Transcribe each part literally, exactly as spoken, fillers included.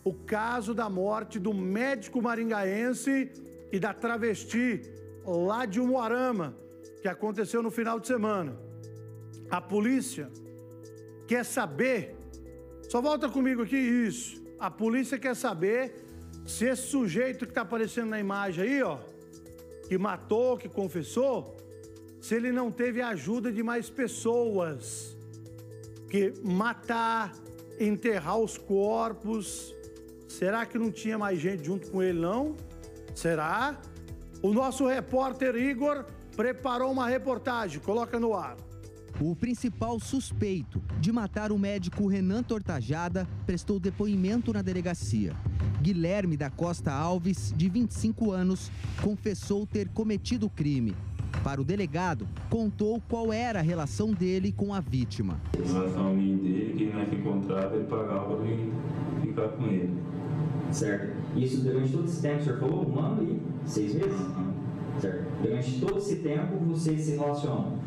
o caso da morte do médico maringaense e da travesti lá de Umuarama, que aconteceu no final de semana. A polícia quer saber, só volta comigo aqui, isso, a polícia quer saber se esse sujeito que está aparecendo na imagem aí, ó, que matou, que confessou, se ele não teve a ajuda de mais pessoas, que matar, enterrar os corpos, será que não tinha mais gente junto com ele, não? Será? O nosso repórter Igor preparou uma reportagem, coloca no ar. O principal suspeito de matar o médico Renan Tortajada prestou depoimento na delegacia. Guilherme da Costa Alves, de vinte e cinco anos, confessou ter cometido o crime. Para o delegado, contou qual era a relação dele com a vítima. Em relação ao mim dele, quem não se encontrava, ele pagava para eu ficar com ele. Certo. Isso durante todo esse tempo, o senhor falou um ano e seis meses? Uhum. Certo. Durante todo esse tempo, vocês se relacionam?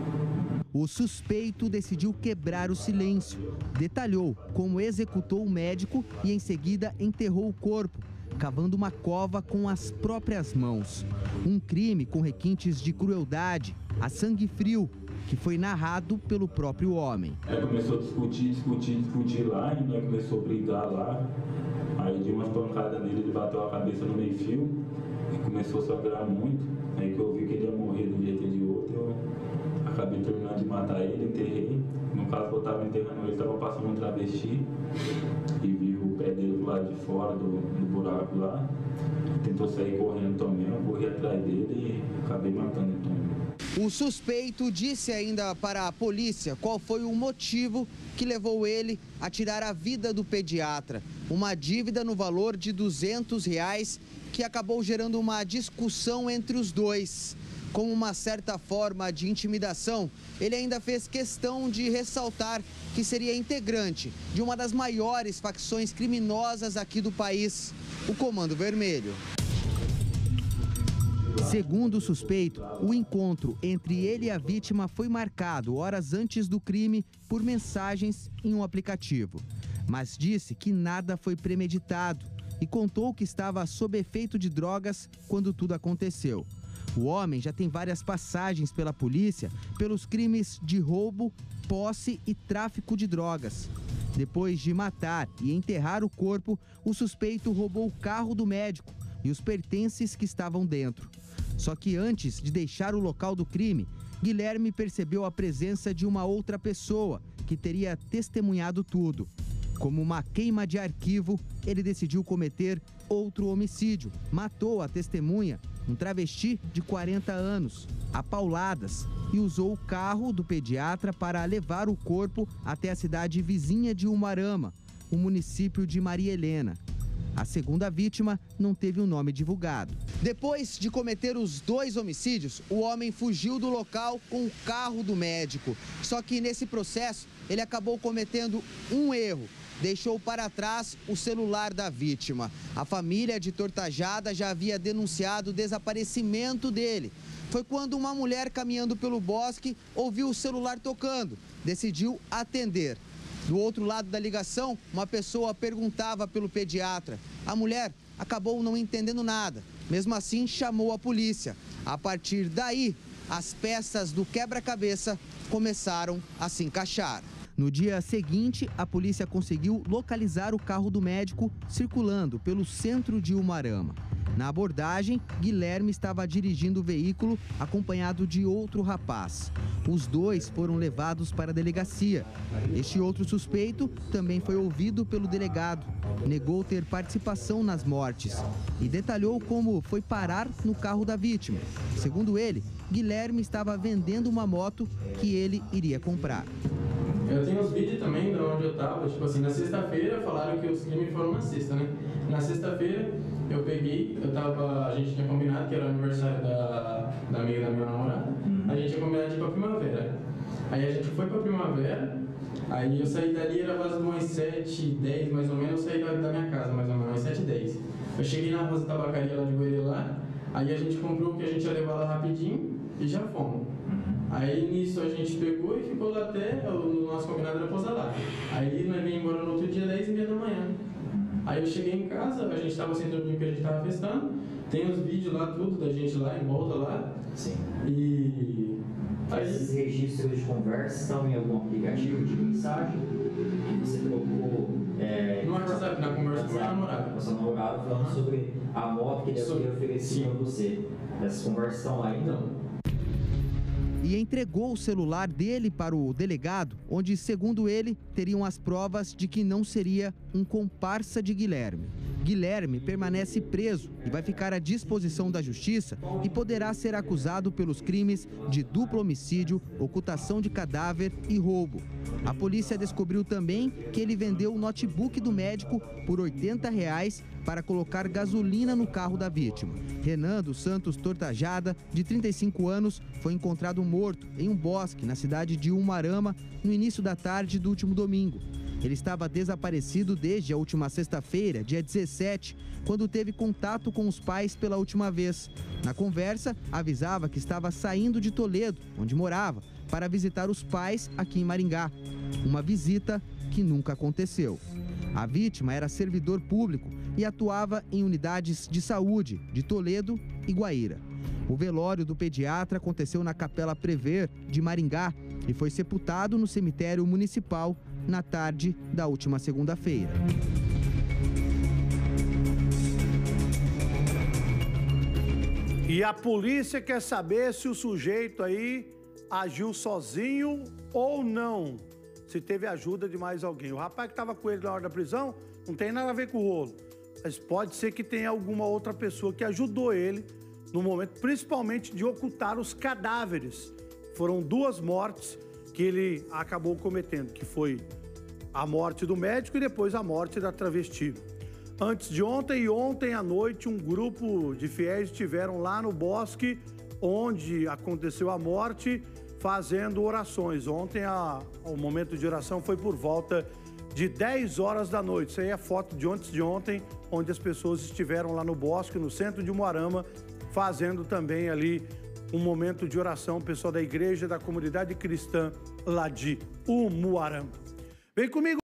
O suspeito decidiu quebrar o silêncio. Detalhou como executou o médico e, em seguida, enterrou o corpo, cavando uma cova com as próprias mãos. Um crime com requintes de crueldade, a sangue frio, que foi narrado pelo próprio homem. Aí começou a discutir, discutir, discutir lá, e nós começou a brigar lá. Aí deu umas pancadas nele, ele bateu a cabeça no meio-fio e começou a sangrar muito. Aí que eu vi que ele ia morrer de um jeito ou de outro, eu acabei terminando de matar ele, enterrei. No caso, eu estava enterrando ele, estava passando um travesti e vi o pé dele do lado de fora do, do buraco lá. Tentou sair correndo também, eu corri atrás dele e acabei matando ele também. O suspeito disse ainda para a polícia qual foi o motivo que levou ele a tirar a vida do pediatra. Uma dívida no valor de duzentos reais que acabou gerando uma discussão entre os dois. Como uma certa forma de intimidação, ele ainda fez questão de ressaltar que seria integrante de uma das maiores facções criminosas aqui do país, o Comando Vermelho. Segundo o suspeito, o encontro entre ele e a vítima foi marcado horas antes do crime por mensagens em um aplicativo. Mas disse que nada foi premeditado e contou que estava sob efeito de drogas quando tudo aconteceu. O homem já tem várias passagens pela polícia pelos crimes de roubo, posse e tráfico de drogas. Depois de matar e enterrar o corpo, o suspeito roubou o carro do médico e os pertences que estavam dentro. Só que antes de deixar o local do crime, Guilherme percebeu a presença de uma outra pessoa que teria testemunhado tudo. Como uma queima de arquivo, ele decidiu cometer outro homicídio. Matou a testemunha, um travesti de quarenta anos, a pauladas, e usou o carro do pediatra para levar o corpo até a cidade vizinha de Umuarama, o município de Maria Helena. A segunda vítima não teve o nome divulgado. Depois de cometer os dois homicídios, o homem fugiu do local com o carro do médico. Só que nesse processo, ele acabou cometendo um erro. Deixou para trás o celular da vítima. A família de Tortajada já havia denunciado o desaparecimento dele. Foi quando uma mulher caminhando pelo bosque ouviu o celular tocando. Decidiu atender. Do outro lado da ligação, uma pessoa perguntava pelo pediatra. A mulher acabou não entendendo nada. Mesmo assim, chamou a polícia. A partir daí, as peças do quebra-cabeça começaram a se encaixar. No dia seguinte, a polícia conseguiu localizar o carro do médico circulando pelo centro de Umuarama. Na abordagem, Guilherme estava dirigindo o veículo acompanhado de outro rapaz. Os dois foram levados para a delegacia. Este outro suspeito também foi ouvido pelo delegado. Negou ter participação nas mortes e detalhou como foi parar no carro da vítima. Segundo ele, Guilherme estava vendendo uma moto que ele iria comprar. Eu tenho os vídeos também de onde eu tava, tipo assim, na sexta-feira falaram que os crimes foram na sexta, né? Na sexta-feira eu peguei, eu tava, a gente tinha combinado que era o aniversário da, da amiga da minha namorada, uhum. A gente tinha combinado de ir pra Primavera. Aí a gente foi pra Primavera, aí eu saí dali, era quase umas sete e dez mais ou menos, eu saí da, da minha casa mais ou menos, umas sete e dez. Eu cheguei na Rosa Tabacaria lá de Goiânia lá, aí a gente comprou o que a gente ia levar lá rapidinho e já fomos. Aí nisso a gente pegou e ficou lá até, o nosso combinado era pousar lá. Aí nós viemos embora no outro dia, dez e meia da manhã. Aí eu cheguei em casa, a gente estava sem dormir porque a gente estava festando. Tem os vídeos lá, tudo da gente lá, em volta lá. Sim. E... Aí... Esses registros de conversa estão em algum aplicativo de mensagem que você trocou... É, no WhatsApp, na conversa com a namorada. Com a sua namorada falando uhum. sobre a moto que ele havia oferecido a você. Essas conversas estão lá ainda? Não. E entregou o celular dele para o delegado, onde, segundo ele, teriam as provas de que não seria um comparsa de Guilherme. Guilherme permanece preso e vai ficar à disposição da justiça e poderá ser acusado pelos crimes de duplo homicídio, ocultação de cadáver e roubo. A polícia descobriu também que ele vendeu o notebook do médico por oitenta reais para colocar gasolina no carro da vítima. Renan dos Santos Tortajada, de trinta e cinco anos, foi encontrado morto em um bosque na cidade de Umuarama no início da tarde do último domingo. Ele estava desaparecido desde a última sexta-feira, dia dezessete, quando teve contato com os pais pela última vez. Na conversa, avisava que estava saindo de Toledo, onde morava, para visitar os pais aqui em Maringá. Uma visita que nunca aconteceu. A vítima era servidor público e atuava em unidades de saúde de Toledo e Guaíra. O velório do pediatra aconteceu na Capela Prever, de Maringá, e foi sepultado no cemitério municipal na tarde da última segunda-feira. E a polícia quer saber se o sujeito aí agiu sozinho ou não, se teve ajuda de mais alguém. O rapaz que estava com ele na hora da prisão não tem nada a ver com o rolo, mas pode ser que tenha alguma outra pessoa que ajudou ele no momento, principalmente de ocultar os cadáveres. Foram duas mortes que ele acabou cometendo, que foi a morte do médico e depois a morte da travesti. Antes de ontem e ontem à noite, um grupo de fiéis estiveram lá no bosque onde aconteceu a morte, fazendo orações. Ontem a, o momento de oração foi por volta de dez horas da noite. Isso aí é foto de antes de ontem, onde as pessoas estiveram lá no bosque, no centro de Umuarama, fazendo também ali um momento de oração, o pessoal da igreja, da comunidade cristã lá de Umuarama. Vem comigo.